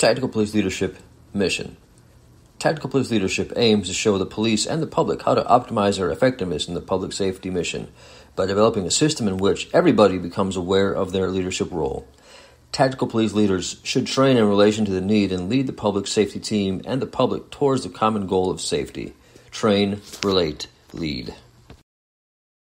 Tactical Police Leadership Mission. Tactical Police Leadership aims to show the police and the public how to optimize their effectiveness in the public safety mission by developing a system in which everybody becomes aware of their leadership role. Tactical police leaders should train in relation to the need and lead the public safety team and the public towards the common goal of safety. Train, relate, lead.